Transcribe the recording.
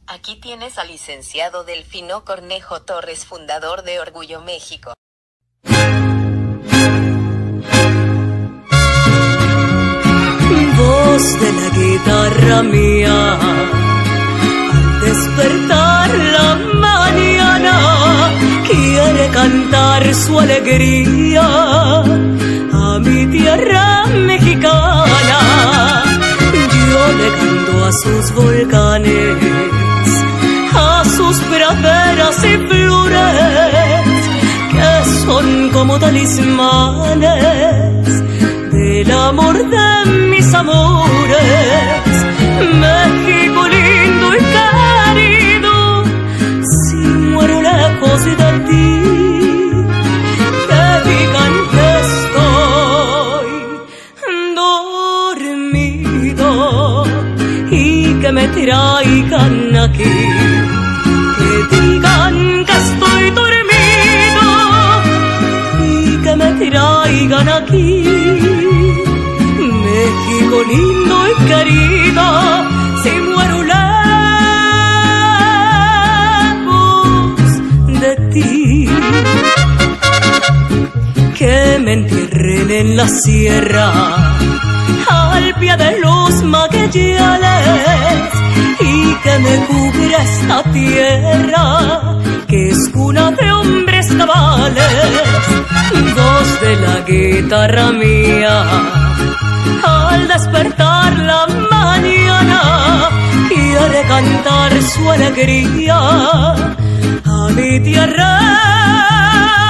Aquí tienes al licenciado Delfino Cornejo Torres, fundador de Orgullo México. Voz de la guitarra mía, al despertar la mañana, quiere cantar su alegría a mi tierra mexicana. Yo le canto a sus volcanes, a sus praderas y flores, que son como talismanes del amor de mis amores. México lindo y querido, si muero lejos de ti, que digan que estoy dormido y que me traigan aquí, que digan que estoy dormido y que me traigan aquí. México lindo y querido, si muero lejos de ti, que me entierren en la sierra, al pie de los Magallanes, y que me cubra esta tierra, que es cuna de hombres cabales. Voz de la guitarra mía, al despertar la mañana, quiere cantar su alegría a mi tierra